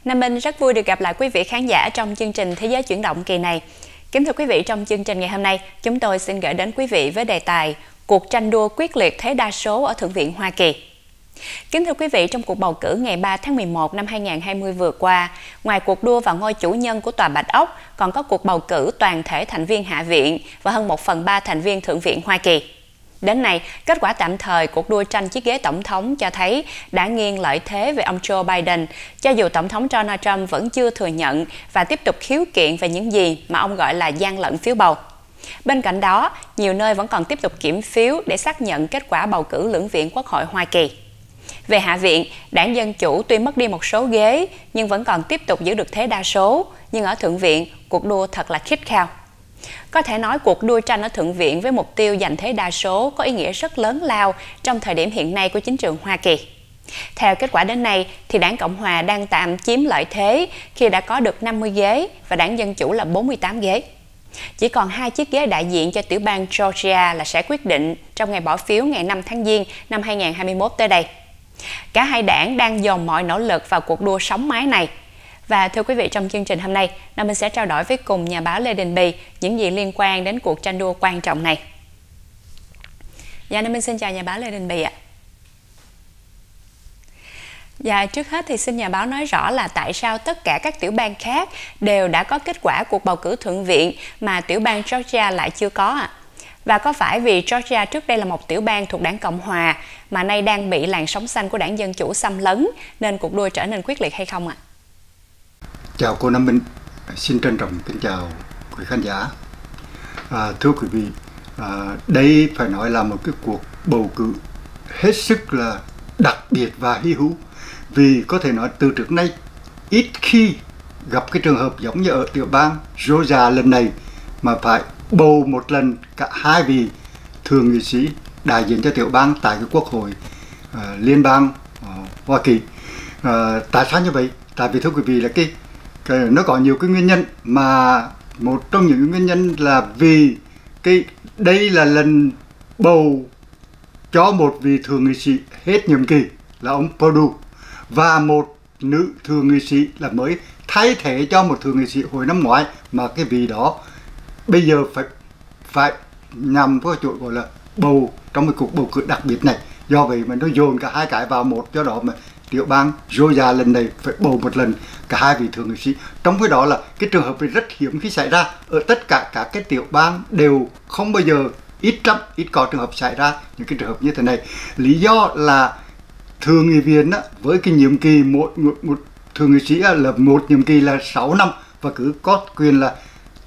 Nam Minh rất vui được gặp lại quý vị khán giả trong chương trình Thế giới chuyển động kỳ này. Kính thưa quý vị, trong chương trình ngày hôm nay, chúng tôi xin gửi đến quý vị với đề tài Cuộc tranh đua quyết liệt thế đa số ở Thượng viện Hoa Kỳ. Kính thưa quý vị, trong cuộc bầu cử ngày 3 tháng 11 năm 2020 vừa qua, ngoài cuộc đua vào ngôi chủ nhân của Tòa Bạch Ốc, còn có cuộc bầu cử toàn thể thành viên Hạ viện và hơn 1/3 thành viên Thượng viện Hoa Kỳ. Đến nay, kết quả tạm thời cuộc đua tranh chiếc ghế tổng thống cho thấy đã nghiêng lợi thế về ông Joe Biden, cho dù Tổng thống Donald Trump vẫn chưa thừa nhận và tiếp tục khiếu kiện về những gì mà ông gọi là gian lận phiếu bầu. Bên cạnh đó, nhiều nơi vẫn còn tiếp tục kiểm phiếu để xác nhận kết quả bầu cử lưỡng viện Quốc hội Hoa Kỳ. Về Hạ viện, Đảng Dân Chủ tuy mất đi một số ghế nhưng vẫn còn tiếp tục giữ được thế đa số, nhưng ở Thượng viện, cuộc đua thật là khít khao. Có thể nói cuộc đua tranh ở Thượng viện với mục tiêu giành thế đa số có ý nghĩa rất lớn lao trong thời điểm hiện nay của chính trường Hoa Kỳ. Theo kết quả đến nay, thì Đảng Cộng Hòa đang tạm chiếm lợi thế khi đã có được 50 ghế và Đảng Dân Chủ là 48 ghế. Chỉ còn 2 chiếc ghế đại diện cho tiểu bang Georgia là sẽ quyết định trong ngày bỏ phiếu ngày 5 tháng Giêng năm 2021 tới đây. Cả hai đảng đang dồn mọi nỗ lực vào cuộc đua sóng mái này. Và thưa quý vị, trong chương trình hôm nay, Nam Minh sẽ trao đổi với cùng nhà báo Lê Đình Bì những gì liên quan đến cuộc tranh đua quan trọng này. Dạ, Nam Minh xin chào nhà báo Lê Đình Bì ạ. Dạ, trước hết thì xin nhà báo nói rõ là tại sao tất cả các tiểu bang khác đều đã có kết quả cuộc bầu cử Thượng viện mà tiểu bang Georgia lại chưa có ạ? Và có phải vì Georgia trước đây là một tiểu bang thuộc Đảng Cộng Hòa mà nay đang bị làn sóng xanh của Đảng Dân Chủ xâm lấn nên cuộc đua trở nên quyết liệt hay không ạ? Chào cô Nam Minh, xin trân trọng kính chào quý khán giả. Thưa quý vị, đây phải nói là một cái cuộc bầu cử hết sức là đặc biệt và hy hữu, vì có thể nói từ trước nay ít khi gặp cái trường hợp giống như ở tiểu bang Georgia lần này mà phải bầu một lần cả hai vị thượng nghị sĩ đại diện cho tiểu bang tại cái quốc hội liên bang Hoa Kỳ. Tại sao như vậy? Tại vì thưa quý vị là nó có nhiều cái nguyên nhân, mà một trong những nguyên nhân là vì đây là lần bầu cho một vị thượng nghị sĩ hết nhiệm kỳ là ông Perdue và một nữ thượng nghị sĩ là mới thay thế cho một thượng nghị sĩ hồi năm ngoái, mà cái vị đó bây giờ phải nhằm vào chỗ gọi là bầu trong một cuộc bầu cử đặc biệt này. Do vậy mà nó dồn cả hai cái vào một, do đó mà tiểu bang Georgia lần này phải bầu một lần cả hai vị thượng nghị sĩ. Trong khi đó là cái trường hợp này rất hiếm khi xảy ra, ở tất cả các cái tiểu bang đều không bao giờ, ít có trường hợp xảy ra những cái trường hợp như thế này. Lý do là thượng nghị viện với cái nhiệm kỳ một thượng nghị sĩ là một nhiệm kỳ là 6 năm và cứ có quyền là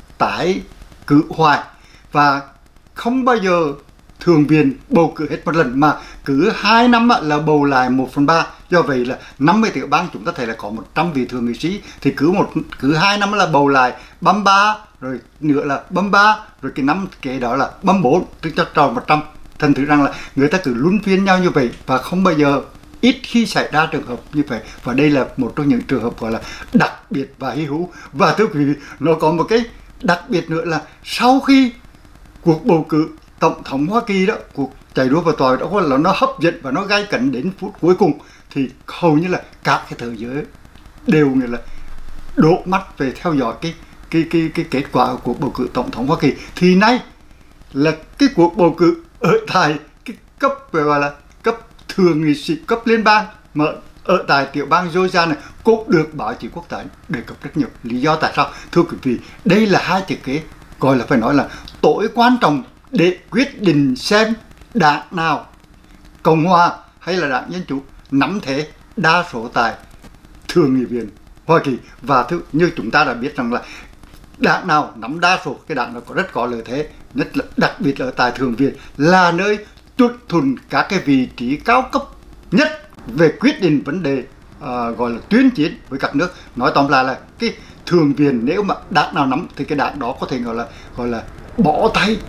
tái cử hoài, và không bao giờ thượng viện bầu cử hết một lần, mà cứ 2 năm là bầu lại 1/3. Do vậy là 50 tiểu bang chúng ta thấy là có 100 vị thượng nghị sĩ, thì cứ 2 năm là bầu lại 33, rồi nữa là 33, rồi cái năm kế đó là 34, tức cho tròn 100. Thành thử rằng là người ta cứ luân phiên nhau như vậy và không bao giờ, ít khi xảy ra trường hợp như vậy. Và đây là một trong những trường hợp gọi là đặc biệt và hy hữu. Và thưa quý vị, nó có một cái đặc biệt nữa là sau khi cuộc bầu cử tổng thống Hoa Kỳ đó, cuộc chạy đua vào tòa đó là nó hấp dẫn và nó gay cấn đến phút cuối cùng, thì hầu như là các cái thế giới đều nghĩa là đổ mắt về theo dõi cái kết quả của cuộc bầu cử tổng thống Hoa Kỳ. Thì nay là cái cuộc bầu cử ở tại cái cấp gọi là cấp thượng nghị sĩ cấp liên bang, mà ở tại tiểu bang Georgia này cũng được báo chí quốc tế đề cập rất nhiều. Lý do tại sao? Thưa quý vị, đây là hai chữ kế gọi là phải nói là tối quan trọng để quyết định xem đảng nào, Cộng hòa hay là đảng Dân Chủ, nắm thế đa số tại thượng nghị viện Hoa Kỳ. Và như chúng ta đã biết rằng là đảng nào nắm đa số, cái đảng nào có rất có lợi thế, nhất là đặc biệt là ở tại thượng viện là nơi tuân thuần các cái vị trí cao cấp nhất về quyết định vấn đề gọi là tuyên chiến với các nước. Nói tóm lại là cái thượng viện nếu mà đảng nào nắm thì cái đảng đó có thể gọi là bỏ tay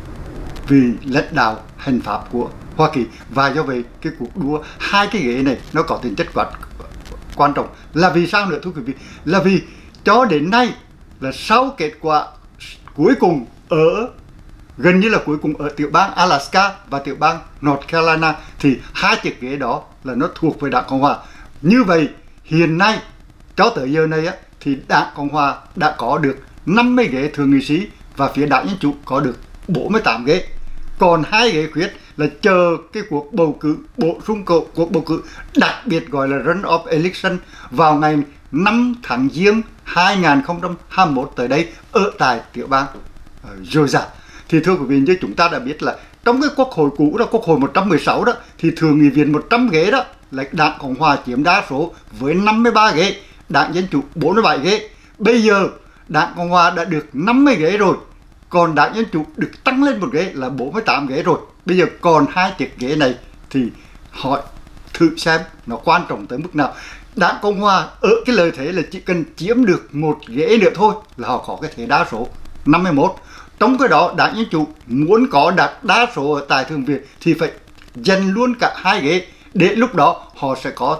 vì lãnh đạo hành pháp của Hoa Kỳ. Và do vậy cái cuộc đua hai cái ghế này nó có tính chất quan trọng. Là vì sao nữa thưa quý vị? Là vì cho đến nay là sau kết quả cuối cùng gần như là cuối cùng ở tiểu bang Alaska và tiểu bang North Carolina, thì hai chiếc ghế đó là nó thuộc về đảng Cộng hòa. Như vậy hiện nay cho tới giờ này á, thì Đảng Cộng Hòa đã có được 50 ghế thượng nghị sĩ và phía Đảng Dân Chủ có được 48 ghế. Còn 2 ghế khuyết là chờ cái cuộc bầu cử bổ sung cuộc bầu cử đặc biệt gọi là run-off election vào ngày 5 tháng Giêng 2021 tới đây ở tại tiểu bang Georgia. Thì thưa quý vị, như chúng ta đã biết là trong cái quốc hội cũ đó, quốc hội 116 đó, thì thượng nghị viện 100 ghế đó là Đảng Cộng Hòa chiếm đa số với 53 ghế, Đảng Dân Chủ 47 ghế. Bây giờ Đảng Cộng Hòa đã được 50 ghế rồi, còn Đảng Dân Chủ được tăng lên một ghế là 48 ghế rồi. Bây giờ còn 2 chiếc ghế này thì hỏi thử xem nó quan trọng tới mức nào. Đảng Cộng Hòa ở cái lợi thế là chỉ cần chiếm được một ghế nữa thôi là họ có cái thế đa số 51. Trong cái đó Đảng Dân Chủ muốn có đa số ở tại Thượng viện thì phải giành luôn cả 2 ghế, để lúc đó họ sẽ có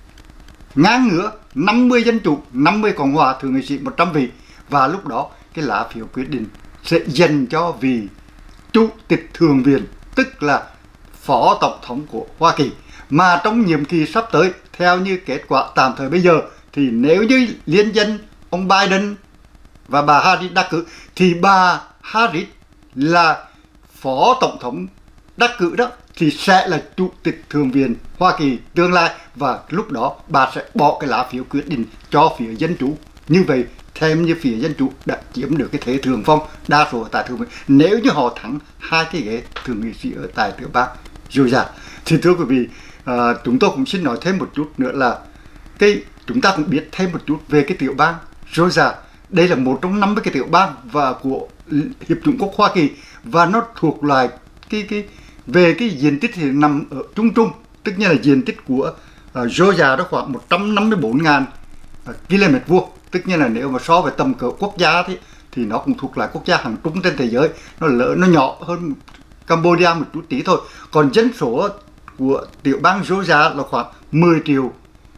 ngang ngửa 50 Dân Chủ, 50 Cộng Hòa, thượng nghị sĩ 100 vị. Và lúc đó cái lá phiếu quyết định sẽ dành cho vị Chủ tịch Thượng viện, tức là Phó Tổng thống của Hoa Kỳ. Mà trong nhiệm kỳ sắp tới, theo như kết quả tạm thời bây giờ, thì nếu như liên danh ông Biden và bà Harris đắc cử, thì bà Harris là Phó Tổng thống đắc cử đó, thì sẽ là Chủ tịch Thượng viện Hoa Kỳ tương lai. Và lúc đó bà sẽ bỏ cái lá phiếu quyết định cho phía Dân Chủ. Như vậy, thêm như phía Dân Chủ đã chiếm được cái thế thượng phong đa số ở tại Thượng viện nếu như họ thắng 2 cái ghế thượng nghị sĩ ở tại tiểu bang Georgia. Thì thưa quý vị, chúng tôi cũng xin nói thêm một chút nữa là chúng ta cũng biết thêm một chút về cái tiểu bang Georgia. Đây là một trong 50 cái tiểu bang và của Hiệp chủng quốc Hoa Kỳ, và nó thuộc loại về cái diện tích thì nằm ở trung, tức như là diện tích của Georgia đó khoảng 154.000 km vuông, tức như là nếu mà so với tầm cỡ quốc gia thì nó cũng thuộc lại quốc gia hàng trung trên thế giới, nó nhỏ hơn Cambodia một chút tí thôi. Còn dân số của tiểu bang Georgia là khoảng 10 triệu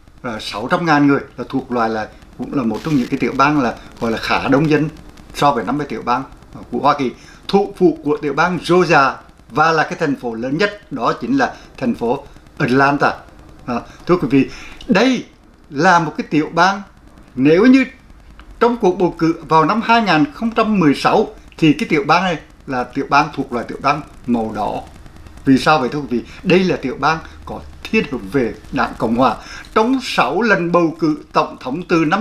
600.000 người, là thuộc loại là cũng là một trong những cái tiểu bang là gọi là khá đông dân so với 50 tiểu bang của Hoa Kỳ. Thủ phủ của tiểu bang Georgia và là cái thành phố lớn nhất đó chính là thành phố Atlanta. Thưa quý vị, đây là một cái tiểu bang, nếu như trong cuộc bầu cử vào năm 2016 thì cái tiểu bang này là tiểu bang thuộc loại tiểu bang màu đỏ. Vì sao vậy thưa quý vị? Đây là tiểu bang có thiên hướng về Đảng Cộng Hòa. Trong 6 lần bầu cử tổng thống từ năm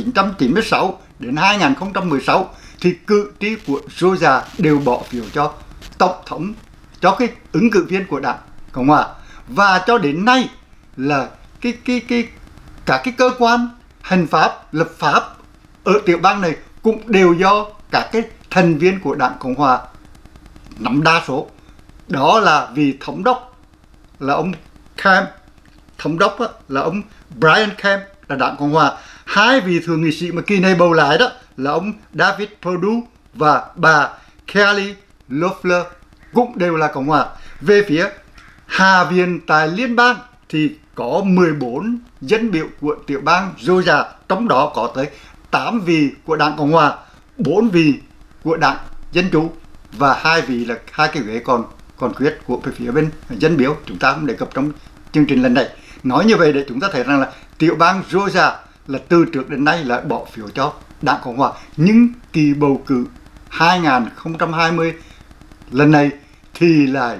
1996 đến 2016 thì cử tri của Georgia đều bỏ phiếu cho tổng thống, cho cái ứng cử viên của Đảng Cộng Hòa. Và cho đến nay là cả cái cơ quan hành pháp, lập pháp ở tiểu bang này cũng đều do các cái thành viên của Đảng Cộng Hòa nắm đa số. Đó là vị thống đốc là ông Kemp, thống đốc là ông Brian Kemp là Đảng Cộng Hòa. 2 vị thượng nghị sĩ mà kỳ này bầu lại đó là ông David Perdue và bà Kelly Loeffler cũng đều là Cộng Hòa. Về phía Hạ viện tại liên bang thì có 14 dân biểu của tiểu bang Georgia, trong đó có tới 8 vị của Đảng Cộng Hòa, 4 vị của Đảng Dân Chủ và 2 vị là 2 cái ghế còn khuyết của phía bên dân biểu. Chúng ta cũng đề cập trong chương trình lần này. Nói như vậy để chúng ta thấy rằng là tiểu bang Georgia là từ trước đến nay là bỏ phiếu cho Đảng Cộng Hòa, nhưng kỳ bầu cử 2020 lần này thì lại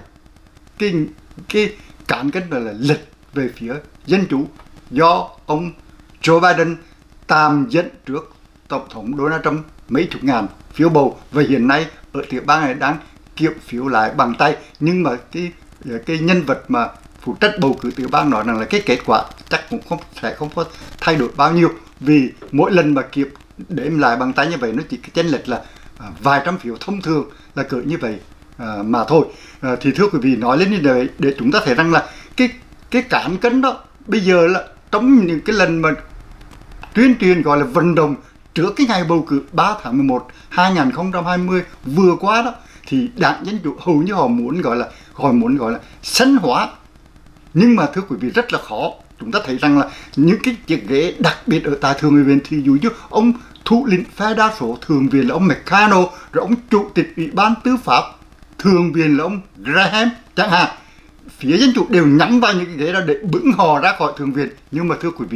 cái cán cân là lệch về phía Dân Chủ, do ông Joe Biden tạm dẫn trước tổng thống Donald Trump mấy chục ngàn phiếu bầu, và hiện nay ở tiểu bang này đang kiểm phiếu lại bằng tay. Nhưng mà cái nhân vật mà phụ trách bầu cử tiểu bang nói rằng là cái kết quả chắc cũng sẽ không có thay đổi bao nhiêu, vì mỗi lần mà kiểm đếm lại bằng tay như vậy nó chỉ chênh lệch là vài trăm phiếu thông thường là cỡ như vậy mà thôi. Thì thưa quý vị, nói lên như vậy để chúng ta thấy rằng là cái cán cân đó bây giờ là trong những cái lần mà tuyên truyền gọi là vận động trước cái ngày bầu cử 3 tháng 11 2020 vừa qua đó, thì Đảng Dân Chủ hầu như họ muốn gọi là sân hóa. Nhưng mà thưa quý vị, rất là khó. Chúng ta thấy rằng là những cái chiếc ghế đặc biệt ở tại Thượng nghị viện, thì dụ như ông thủ lĩnh phe đa số Thượng viện là ông McConnell, rồi ông Chủ tịch Ủy ban Tư pháp Thượng viện là ông Graham chẳng hạn, phía Dân Chủ đều nhắm vào những cái ghế đó để bứng họ ra khỏi Thượng viện. Nhưng mà thưa quý vị,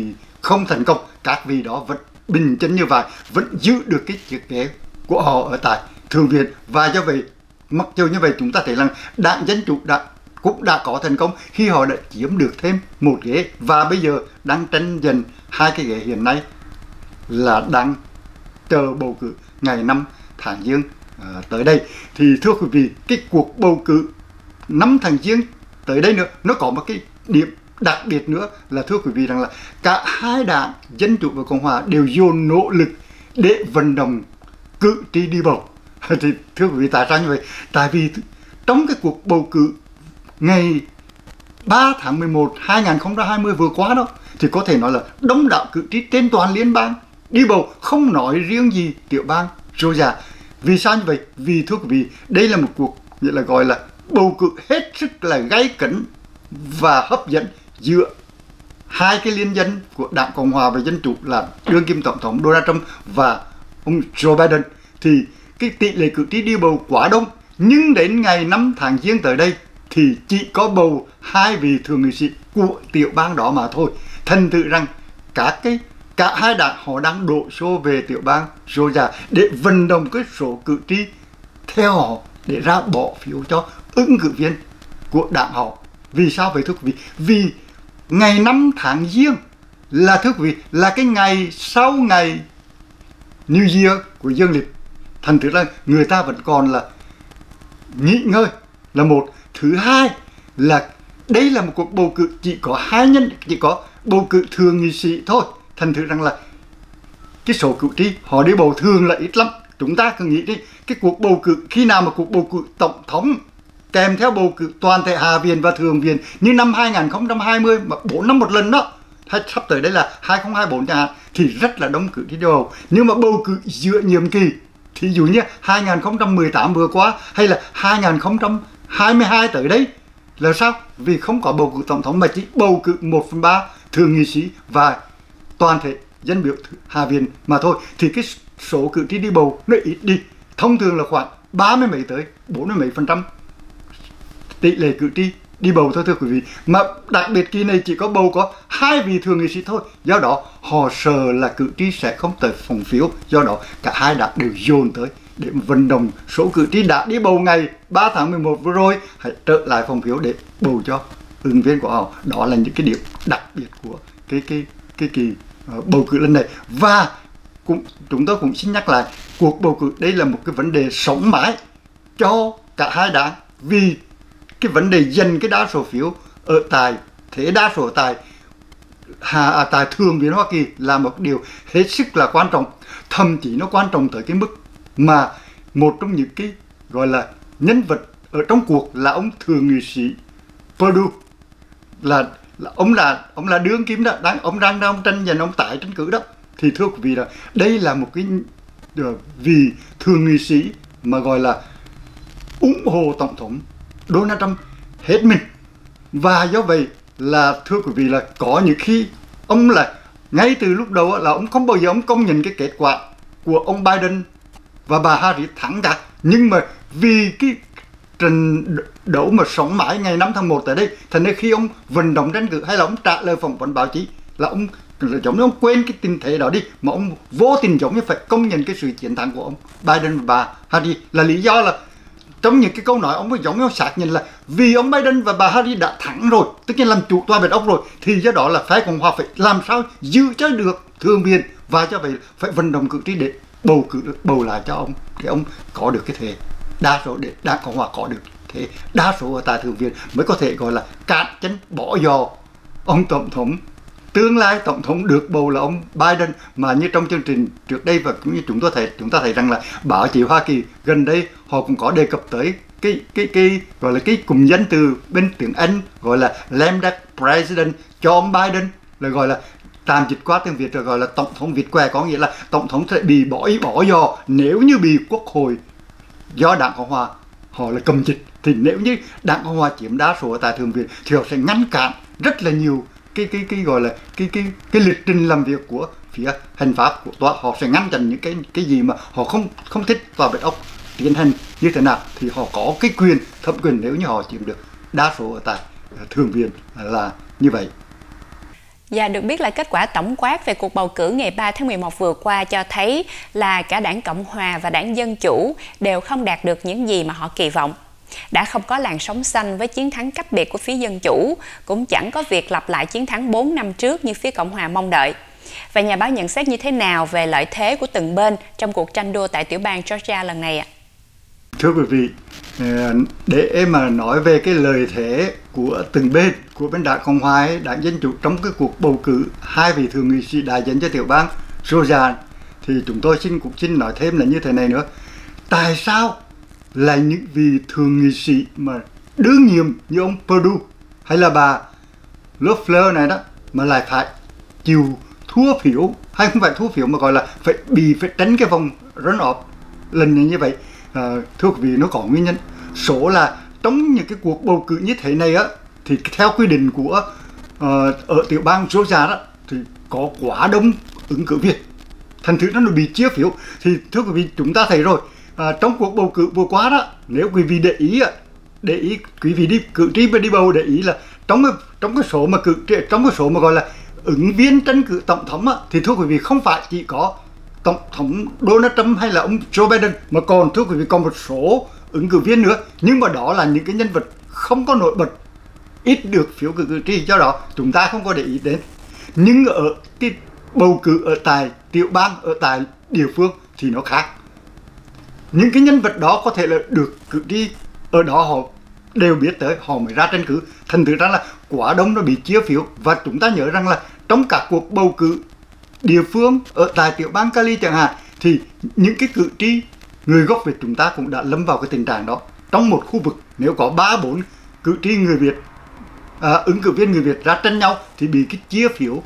không thành công, các vị đó vẫn bình chân như vậy, vẫn giữ được cái chiếc ghế của họ ở tại Thượng viện. Và do vậy, mặc dù như vậy, chúng ta thấy rằng Đảng Dân Chủ cũng đã có thành công khi họ đã chiếm được thêm một ghế, và bây giờ đang tranh giành hai cái ghế hiện nay là đang chờ bầu cử ngày 5 tháng Giêng tới đây. Thì thưa quý vị, cái cuộc bầu cử 5 tháng Giêng tới đây nữa, nó có một cái điểm đặc biệt nữa là thưa quý vị rằng là cả hai đảng Dân Chủ và Cộng Hòa đều dồn nỗ lực để vận động cử tri đi bầu. Thì thưa quý vị, tại sao như vậy? Tại vì trong cái cuộc bầu cử ngày 3 tháng 11 2020 vừa qua đó, thì có thể nói là đông đảo cử tri trên toàn liên bang đi bầu, không nói riêng gì tiểu bang Georgia. Vì sao như vậy? Vì thưa quý vị, đây là một cuộc nghĩa là gọi là bầu cử hết sức là gay cấn và hấp dẫn giữa hai cái liên danh của Đảng Cộng Hòa và Dân Chủ là đương kim tổng thống Donald Trump và ông Joe Biden. Thì cái tỷ lệ cử tri đi bầu quá đông, nhưng đến ngày 5 tháng Giêng tới đây thì chỉ có bầu hai vị thượng nghị sĩ của tiểu bang đó mà thôi. Thành thử rằng cả hai đảng họ đang đổ xô về tiểu bang Georgia để vận động cái số cử tri theo họ để ra bỏ phiếu cho ứng cử viên của đảng họ. Vì sao vậy thưa quý vị? Vì ngày 5 tháng Giêng là thưa quý vị là cái ngày sau ngày New Year của dương lịch. Thành thử là người ta vẫn còn là nghỉ ngơi là một. Thứ hai là đây là một cuộc bầu cử chỉ có bầu cử thượng nghị sĩ thôi. Thành thử rằng là cái số cử tri họ đi bầu thường là ít lắm. Chúng ta cứ nghĩ đi, cái cuộc bầu cử khi nào mà cuộc bầu cử tổng thống kèm theo bầu cử toàn thể hạ viện và thượng viện như năm 2020 mà 4 năm một lần đó, hay sắp tới đây là 2024 chẳng hạn, thì rất là đông cử tri đi bầu. Nhưng mà bầu cử giữa nhiệm kỳ, thí dụ như 2018 vừa qua hay là 2022 tới đây là sao? Vì không có bầu cử tổng thống mà chỉ bầu cử 1/3 thượng nghị sĩ và toàn thể dân biểu hạ viện mà thôi, thì cái số cử tri đi bầu nó ít đi. Thông thường là khoảng 30 mấy tới 40 mấy % tỷ lệ cử tri đi bầu thôi thưa quý vị. Mà đặc biệt kỳ này chỉ có bầu có hai vị thượng nghị sĩ thôi, do đó họ sợ là cử tri sẽ không tới phòng phiếu, do đó cả hai đảng đều dồn tới để vận động số cử tri đã đi bầu ngày 3 tháng 11 vừa rồi hãy trở lại phòng phiếu để bầu cho ứng viên của họ. Đó là những cái điểm đặc biệt của cái kỳ bầu cử lần này. Và chúng tôi cũng xin nhắc lại, cuộc bầu cử đây là một cái vấn đề sống mãi cho cả hai đảng, vì cái vấn đề giành cái đa số phiếu ở thế đa số tại Thượng viện Hoa Kỳ là một điều hết sức là quan trọng. Thậm chí nó quan trọng tới cái mức mà một trong những cái gọi là nhân vật ở trong cuộc là ông thượng nghị sĩ Perdue, là ông là đương kim đó, ông đang tranh giành ông tái tranh cử đó. Thì thưa quý vị là đây là một cái vị thượng nghị sĩ mà gọi là ủng hộ tổng thống Donald Trump hết mình. Và do vậy là thưa quý vị là có những khi ông là ngay từ lúc đầu là ông không bao giờ ông công nhận cái kết quả của ông Biden và bà Harris thắng cả. Nhưng mà vì cái trận đấu mà sống mãi ngày 5 tháng 1 tại đây, thành nên khi ông vận động tranh cử hay là ông trả lời phỏng vấn báo chí là ông giống như ông quên cái tình thế đó đi, mà ông vô tình giống như phải công nhận cái sự chiến thắng của ông Biden và bà Harris. Là lý do là trong những cái câu nói ông mới giống như xác nhận là vì ông Biden và bà Harris đã thắng rồi, tất nhiên làm chủ tọa Bạch Ốc rồi, thì do đó là phái Cộng hòa phải làm sao giữ cho được thượng viện, và cho vậy phải vận động cử tri để bầu lại cho ông, để ông có được cái thế đa số, để Đảng Cộng hòa có được thế đa số ở tại thượng viện, mới có thể gọi là cản chân bỏ giò ông tổng thống tương lai tổng thống được bầu là ông Biden. Mà như trong chương trình trước đây và cũng như chúng ta thấy rằng là báo chí Hoa Kỳ gần đây họ cũng có đề cập tới cái gọi là cái cụm danh từ bên tiếng Anh gọi là lambda president cho ông Biden, là gọi là tạm dịch qua tiếng Việt rồi gọi là tổng thống Việt què, có nghĩa là tổng thống sẽ bị bỏ giò nếu như bị quốc hội do Đảng Cộng hòa họ là cầm dịch. Thì nếu như Đảng Cộng hòa chiếm đa số tại thượng viện thì họ sẽ ngăn cản rất là nhiều cái gọi là cái lịch trình làm việc của phía hành pháp của tòa. Họ sẽ ngăn chặn những cái gì mà họ không thích tòa Bạch Ốc tiến hành như thế nào, thì họ có cái quyền thẩm quyền nếu như họ chiếm được đa số ở tại thượng viện là như vậy. Và được biết là kết quả tổng quát về cuộc bầu cử ngày 3 tháng 11 vừa qua cho thấy là cả đảng Cộng Hòa và đảng Dân Chủ đều không đạt được những gì mà họ kỳ vọng. Đã không có làn sóng xanh với chiến thắng cách biệt của phía Dân Chủ, cũng chẳng có việc lặp lại chiến thắng 4 năm trước như phía Cộng Hòa mong đợi. Và nhà báo nhận xét như thế nào về lợi thế của từng bên trong cuộc tranh đua tại tiểu bang Georgia lần này ạ? Thưa quý vị, để mà nói về cái lợi thế của từng bên, của bên đảng Cộng Hòa, đảng Dân Chủ trong cái cuộc bầu cử hai vị thượng nghị sĩ đại diện cho tiểu bang Georgia, thì chúng tôi cũng xin nói thêm là như thế này nữa. Tại sao là những vị thượng nghị sĩ mà đương nhiệm như ông Perdue hay là bà Loeffler này đó mà lại phải chịu thua phiếu, hay không phải thua phiếu mà gọi là phải tránh cái vòng runoff lần này như vậy? Thưa quý vị, nó có nguyên nhân. Số là trong những cái cuộc bầu cử như thế này á, thì theo quy định của ở tiểu bang Georgia đó thì có quá đông ứng cử viên, thành thử nó bị chia phiếu. Thì thưa quý vị, chúng ta thấy rồi, trong cuộc bầu cử vừa qua đó, nếu quý vị để ý quý vị đi cử tri và đi bầu để ý là trong cái số mà gọi là ứng viên tranh cử tổng thống á, thì thưa quý vị, không phải chỉ có tổng thống Donald Trump hay là ông Joe Biden, mà còn thưa quý vị còn một số ứng cử viên nữa, nhưng mà đó là những cái nhân vật không có nổi bật, ít được phiếu cử tri, do đó chúng ta không có để ý đến. Nhưng ở cái bầu cử ở tại tiểu bang, ở tại địa phương thì nó khác. Những cái nhân vật đó có thể là được cử tri ở đó họ đều biết tới, họ mới ra tranh cử, thành thử ra là quá đông nó bị chia phiếu. Và chúng ta nhớ rằng là trong các cuộc bầu cử địa phương ở tại tiểu bang Cali chẳng hạn, thì những cái cử tri người gốc Việt chúng ta cũng đã lâm vào cái tình trạng đó. Trong một khu vực nếu có 3-4 cử tri người Việt, ứng cử viên người Việt ra tranh nhau thì bị cái chia phiếu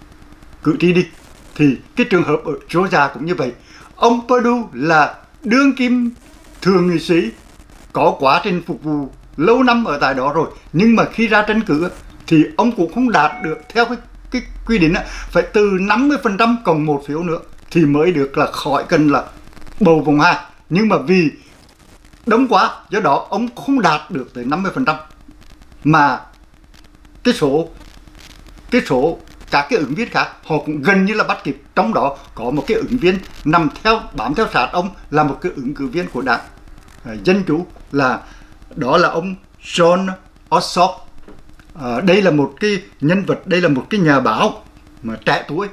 cử tri đi. Thì cái trường hợp ở Georgia cũng như vậy. Ông Perdue là đương kim thượng nghị sĩ, có quá trình phục vụ lâu năm ở tại đó rồi, nhưng mà khi ra tranh cử thì ông cũng không đạt được theo cái quy định á, phải từ 50% cộng một phiếu nữa thì mới được là khỏi cần là bầu vòng 2. Nhưng mà vì đông quá, do đó ông không đạt được tới 50%, mà cái số các cái ứng viên khác họ cũng gần như là bắt kịp. Trong đó có một cái ứng viên bám theo sát ông là một cái ứng cử viên của đảng Dân Chủ, đó là ông Jon Ossoff. Đây là một cái nhân vật, đây là một cái nhà báo mà trẻ tuổi,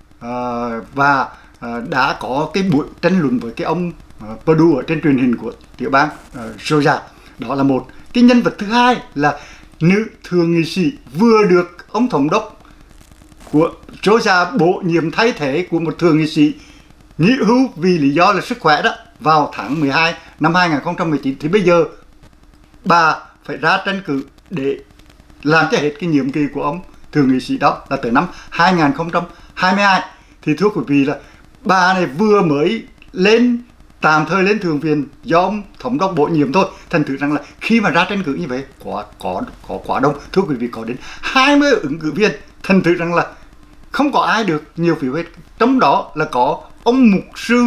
và đã có cái buổi tranh luận với cái ông Perdue ở trên truyền hình của tiểu bang Georgia. Đó là một cái nhân vật. Thứ hai là nữ thượng nghị sĩ vừa được ông thống đốc của Georgia bổ nhiệm thay thế của một thượng nghị sĩ nghỉ hưu vì lý do là sức khỏe đó vào tháng 12 năm 2019. Thì bây giờ bà phải ra tranh cử để làm cho hết cái nhiệm kỳ của ông thượng nghị sĩ đó là tới năm 2022. Thì thưa quý vị, là bà này vừa mới tạm thời lên thượng viện do ông thống đốc bổ nhiệm thôi, thành thử rằng là khi mà ra tranh cử như vậy có quá đông. Thưa quý vị, có đến 20 ứng cử viên, thành thử rằng là không có ai được nhiều phiếu hết. Trong đó là có ông mục sư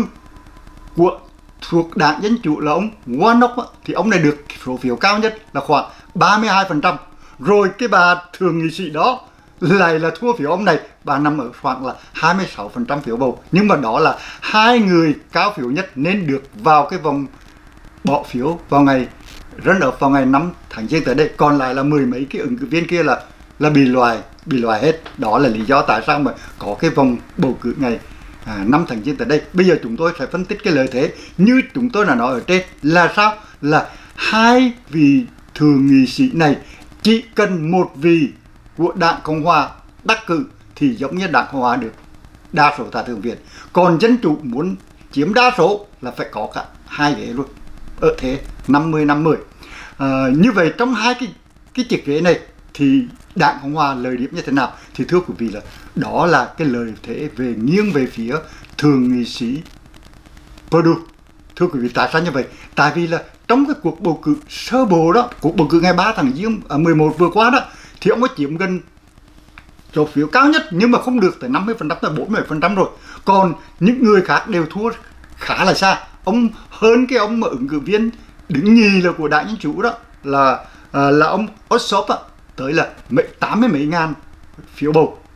thuộc đảng Dân Chủ là ông Warnock, thì ông này được số phiếu cao nhất là khoảng 32%. Rồi cái bà thượng nghị sĩ đó lại là thua phiếu ông này, bà nằm ở khoảng là 26% phiếu bầu. Nhưng mà đó là hai người cao phiếu nhất nên được vào cái vòng bỏ phiếu vào ngày runoff vào ngày 5 tháng Giêng tới đây. Còn lại là mười mấy cái ứng cử viên kia là bị loại hết. Đó là lý do tại sao mà có cái vòng bầu cử ngày 5 tháng Giêng tới đây. Bây giờ chúng tôi sẽ phân tích cái lợi thế như chúng tôi đã nói ở trên là sao? Là hai vị thượng nghị sĩ này chỉ cần một vị của đảng Cộng Hòa đắc cử thì giống như đảng Cộng Hòa được đa số tại thượng viện. Còn Dân Chủ muốn chiếm đa số là phải có cả hai ghế luôn, ở thế 50-50. Như vậy trong hai cái chiếc ghế này thì đảng Cộng Hòa lợi điểm như thế nào? Thì thưa quý vị, là đó là cái lợi thế nghiêng về phía thượng nghị sĩ Perdue. Thưa quý vị, tại sao như vậy? Tại vì là trong cái cuộc bầu cử sơ bộ đó, cuộc bầu cử ngày 3 tháng Giêng 11 vừa qua đó, thì ông có chiếm gần số phiếu cao nhất, nhưng mà không được tới 50%, tới 47% rồi. Còn những người khác đều thua khá là xa. Ông hơn cái ông mà ứng cử viên đứng nhì là của đảng Dân Chủ đó là ông Ossoff tới là 80 mấy ngàn phiếu bầu.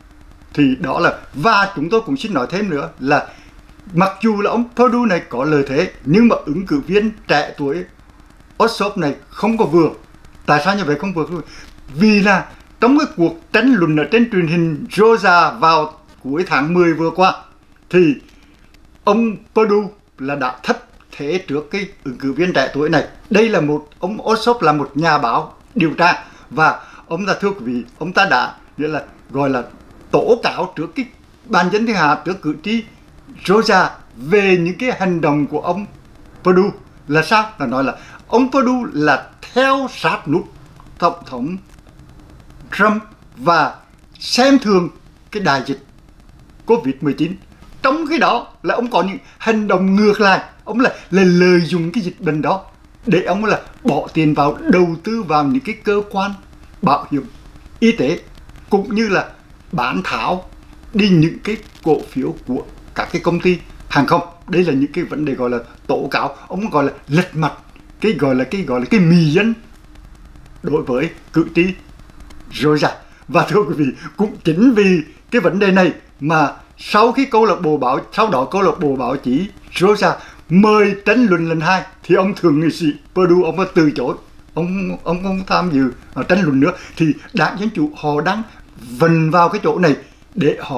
thì đó là, và chúng tôi cũng xin nói thêm nữa là mặc dù là ông Perdue này có lợi thế nhưng mà ứng cử viên trẻ tuổi Ossoff này không có vừa. Tại sao như vậy không vừa? Vì là trong cái cuộc tranh luận ở trên truyền hình Georgia vào cuối tháng 10 vừa qua thì ông Perdue là đã thất thế trước cái ứng cử viên trẻ tuổi này. Đây là ông Ossoff là một nhà báo điều tra, và ông ta, thưa quý vị, ông ta đã nghĩa là gọi là tố cáo trước cái ban dân thứ hạ, trước cử tri Georgia về những cái hành động của ông Perdue. Là sao? Là nói là ông Perdue là theo sát nút tổng thống Trump và xem thường cái đại dịch Covid-19. Trong khi đó là ông có những hành động ngược lại, ông là lợi dụng cái dịch bệnh đó để ông là bỏ tiền vào, đầu tư vào những cái cơ quan bảo hiểm y tế, cũng như là bán tháo đi những cái cổ phiếu của các cái công ty hàng không. Đây là những cái vấn đề gọi là tố cáo, ông gọi là lật mặt cái gọi là cái mì dân đối với cử tri Georgia. Và thưa quý vị, cũng chính vì cái vấn đề này mà sau đó câu lạc bộ báo chí Georgia mời tranh luận lần 2 thì ông thượng nghị sĩ Perdue ông đã từ chối, ông không tham dự tranh luận nữa. Thì đảng Dân Chủ họ đang vần vào cái chỗ này để họ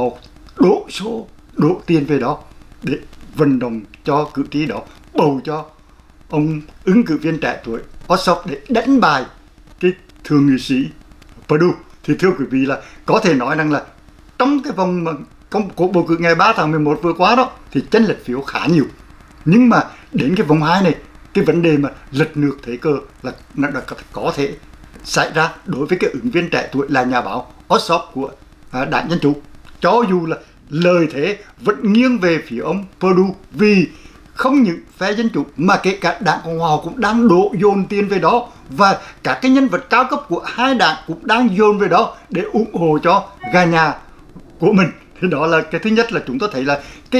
đổ tiền về đó để vận động cho cử tri đó bầu cho ông ứng cử viên trẻ tuổi Ossoff để đánh bại cái thượng nghị sĩ Perdue. Thì thưa quý vị, là có thể nói rằng là trong cái vòng cuộc bầu cử ngày 3 tháng 11 vừa qua đó thì chênh lệch phiếu khá nhiều, nhưng mà đến cái vòng 2 này, cái vấn đề mà lật ngược thế cờ là nó có thể xảy ra đối với cái ứng viên trẻ tuổi là nhà báo Ossoff của đảng Dân Chủ. Cho dù là lời thế vẫn nghiêng về phía ông Perdue, vì không những phe Dân Chủ mà kể cả đảng Cộng hòa cũng đang đổ dồn tiền về đó, và các cái nhân vật cao cấp của hai đảng cũng đang dồn về đó để ủng hộ cho gà nhà của mình. Thì đó là cái thứ nhất, là chúng tôi thấy là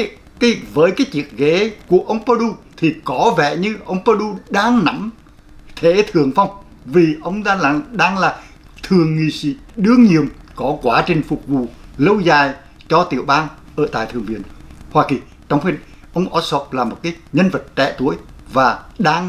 với cái chiếc ghế của ông Perdue thì có vẻ như ông Perdue đang nắm thế thượng phong, vì ông đang là thượng nghị sĩ đương nhiệm có quá trình phục vụ lâu dài cho tiểu bang ở tại Thượng viện Hoa Kỳ. Trong khi ông Ossoff là một cái nhân vật trẻ tuổi và đang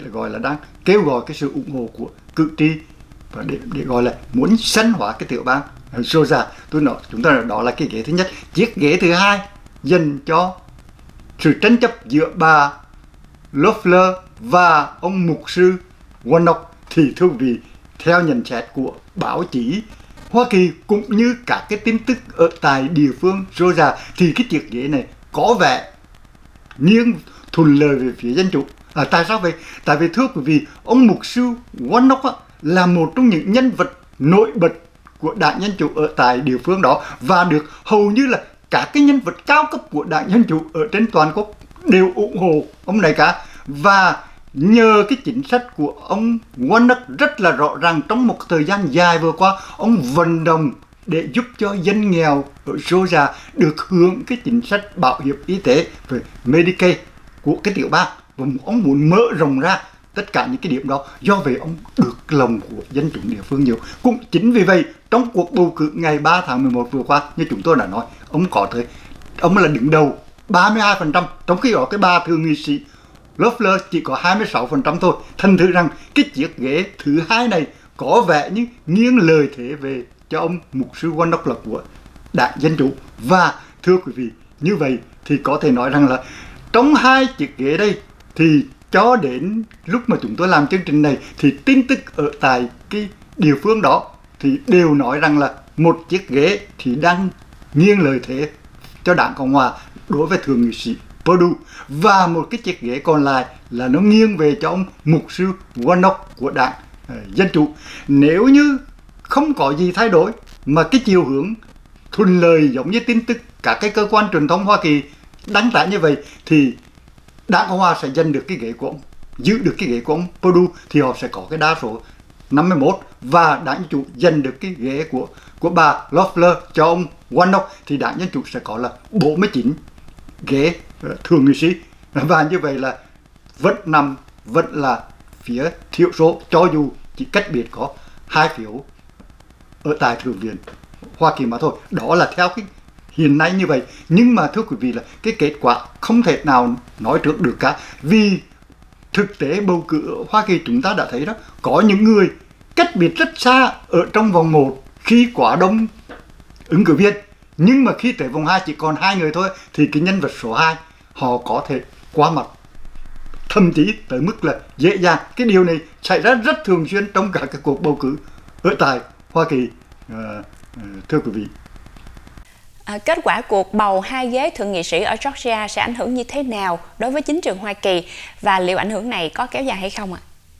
kêu gọi cái sự ủng hộ của cử tri, và để gọi là muốn sanh hóa cái tiểu bang Georgia. Chúng ta nói đó là cái ghế thứ nhất. Chiếc ghế thứ hai dành cho sự tranh chấp giữa bà Loeffler và ông mục sư Warnock. Thì thưa quý vị, theo nhận xét của báo chí Hoa Kỳ cũng như các cái tin tức ở tại địa phương Georgia thì cái chiếc ghế này có vẻ nghiêng thuận lợi về phía Dân Chủ. Tại sao vậy? Tại vì thưa quý vị, ông mục sư Warnock là một trong những nhân vật nổi bật của đảng Dân Chủ ở tại địa phương đó, và được hầu như là các cái nhân vật cao cấp của đảng Dân Chủ ở trên toàn quốc đều ủng hộ ông này cả. Và nhờ cái chính sách của ông Warnock rất là rõ ràng, trong một thời gian dài vừa qua, ông vận động để giúp cho dân nghèo ở Georgia được hưởng cái chính sách bảo hiểm y tế về Medicaid của cái tiểu bang, và ông muốn mở rộng ra tất cả những cái điểm đó. Do vậy ông được lòng của dân chúng địa phương nhiều. Cũng chính vì vậy, trong cuộc bầu cử ngày 3 tháng 11 vừa qua, như chúng tôi đã nói, ông là đứng đầu 32%, trong khi đó cái bà thượng nghị sĩ Loeffler chỉ có 26% thôi. Thành thử rằng cái chiếc ghế thứ hai này có vẻ như nghiêng lời thế về cho ông mục sư Warnock là của đảng Dân Chủ. Và thưa quý vị, như vậy thì có thể nói rằng là trong hai chiếc ghế đây thì cho đến lúc mà chúng tôi làm chương trình này thì tin tức ở tại cái địa phương đó thì đều nói rằng là một chiếc ghế thì đang nghiêng lời thế cho đảng Cộng hòa đối với thượng nghị sĩ Perdue, và một cái chiếc ghế còn lại là nó nghiêng về cho ông mục sư Warnock của đảng Dân Chủ. Nếu như không có gì thay đổi mà cái chiều hướng thuận lợi giống như tin tức các cái cơ quan truyền thông Hoa Kỳ đăng tải như vậy thì đảng Cộng hòa sẽ giành được cái ghế của ông, giữ được cái ghế của ông Perdue, thì họ sẽ có cái đa số 51, và đảng Dân Chủ giành được cái ghế của bà Loeffler cho ông Warnock thì đảng Dân Chủ sẽ có là 49 ghế thượng nghị sĩ. Và như vậy là vẫn là phía thiểu số, cho dù chỉ cách biệt có 2 phiếu ở tại Thượng viện Hoa Kỳ mà thôi. Đó là theo cái hiện nay như vậy. Nhưng mà thưa quý vị là cái kết quả không thể nào nói trước được cả. Vì thực tế bầu cử ở Hoa Kỳ chúng ta đã thấy đó, có những người cách biệt rất xa ở trong vòng 1 khi quá đông ứng cử viên. Nhưng mà khi tới vòng 2 chỉ còn 2 người thôi thì cái nhân vật số 2 họ có thể qua mặt, thậm chí tới mức là dễ dàng. Cái điều này xảy ra rất thường xuyên trong cả cái cuộc bầu cử ở tại Hoa Kỳ, thưa quý vị. Kết quả cuộc bầu 2 ghế thượng nghị sĩ ở Georgia sẽ ảnh hưởng như thế nào đối với chính trường Hoa Kỳ, và liệu ảnh hưởng này có kéo dài hay không ạ?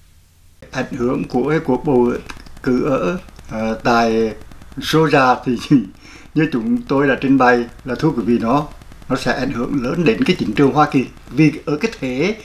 Ảnh hưởng của cái cuộc bầu cử ở tại Georgia thì như chúng tôi đã trình bày là thưa quý vị, nó sẽ ảnh hưởng lớn đến cái chính trường Hoa Kỳ, vì ở cái thế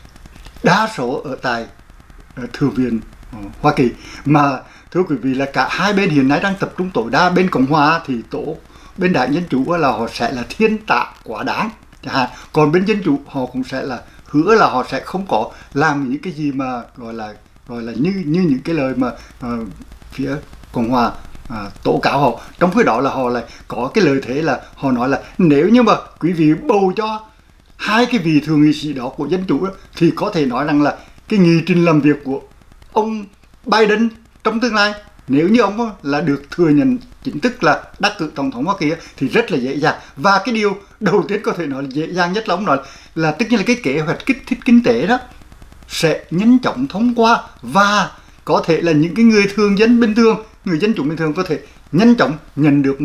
đa số ở tại Thượng viện Hoa Kỳ. Mà thưa quý vị là cả hai bên hiện nay đang tập trung tối đa. Bên Cộng hòa thì bên Đảng Dân Chủ là họ sẽ là thiên tạ quá đáng chẳng hạn, còn bên Dân Chủ họ cũng sẽ là hứa là họ sẽ không có làm những cái gì mà gọi là như những cái lời mà phía Cộng hòa tố cáo họ. Trong khi đó là họ lại có cái lời thế là họ nói là nếu như mà quý vị bầu cho 2 cái vị thượng nghị sĩ đó của Dân Chủ đó, thì có thể nói rằng là cái nghị trình làm việc của ông Biden trong tương lai, nếu như ông là được thừa nhận chính thức là đắc cử tổng thống Hoa Kỳ thì rất là dễ dàng. Và cái điều đầu tiên có thể nói là dễ dàng nhất là ông nói là tất nhiên là cái kế hoạch kích thích kinh tế đó sẽ nhanh chóng thông qua, và có thể là những cái người thường dân bình thường, người dân chúng bình thường có thể nhanh chóng nhận được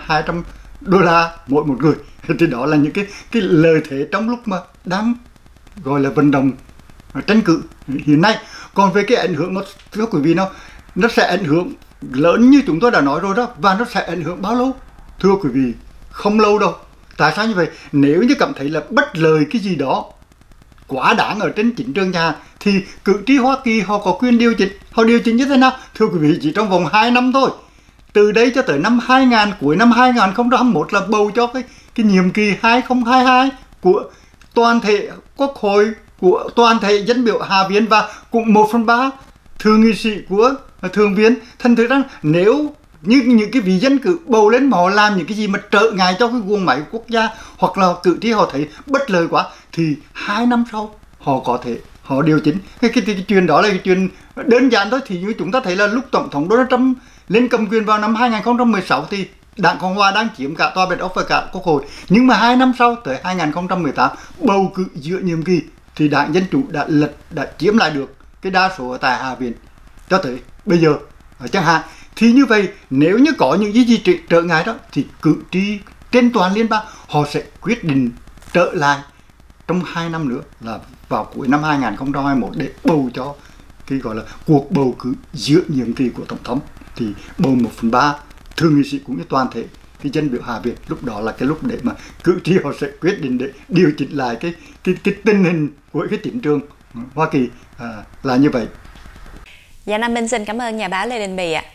$1.200 mỗi một người. Thì đó là những cái lời thế trong lúc mà đang gọi là vận động tranh cử hiện nay. Còn về cái ảnh hưởng nó, thưa quý vị, nó sẽ ảnh hưởng lớn như chúng tôi đã nói rồi đó. Và nó sẽ ảnh hưởng bao lâu? Thưa quý vị, không lâu đâu. Tại sao như vậy? Nếu như cảm thấy là bất lợi cái gì đó quá đáng ở trên chính trường nhà thì cử tri Hoa Kỳ họ có quyền điều chỉnh. Họ điều chỉnh như thế nào? Thưa quý vị, chỉ trong vòng 2 năm thôi. Từ đây cho tới năm 2000, cuối năm 2021 là bầu cho cái nhiệm kỳ 2022 của toàn thể Quốc hội, của toàn thể dân biểu Hạ viện và cũng 1/3 thượng nghị sĩ của Thượng viện. Thành thử rằng nếu như những cái vị dân cử bầu lên mà họ làm những cái gì mà trở ngại cho cái guồng máy quốc gia, hoặc là cử tri họ thấy bất lợi quá, thì 2 năm sau họ có thể họ điều chỉnh. Cái chuyện đó là cái chuyện đơn giản thôi. Thì như chúng ta thấy là lúc tổng thống Donald Trump lên cầm quyền vào năm 2016 thì Đảng Cộng hòa đang chiếm cả tòa Bạch Ốc và cả Quốc hội. Nhưng mà 2 năm sau, tới 2018 bầu cử giữa nhiệm kỳ, thì Đảng Dân Chủ đã chiếm lại được cái đa số ở tại Hạ viện cho tới bây giờ chẳng hạn. Thì như vậy, nếu như có những gì trở ngại đó thì cử tri trên toàn liên bang họ sẽ quyết định trở lại trong 2 năm nữa, là vào cuối năm 2021 để bầu cho cái gọi là cuộc bầu cử giữa nhiệm kỳ của tổng thống. Thì bầu 1/3 thượng nghị sĩ cũng như toàn thể cái dân biểu Hạ viện. Lúc đó là cái lúc để mà cử tri họ sẽ quyết định để điều chỉnh lại cái tình hình của cái chính trường Hoa Kỳ là như vậy. Dạ, Nam Minh xin cảm ơn nhà báo Lê Đình Bì ạ.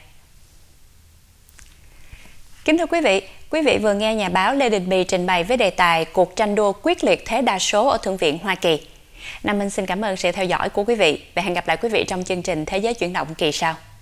Kính thưa quý vị vừa nghe nhà báo Lê Đình Bì trình bày với đề tài cuộc tranh đua quyết liệt thế đa số ở Thượng viện Hoa Kỳ. Nam Minh xin cảm ơn sự theo dõi của quý vị và hẹn gặp lại quý vị trong chương trình Thế giới chuyển động kỳ sau.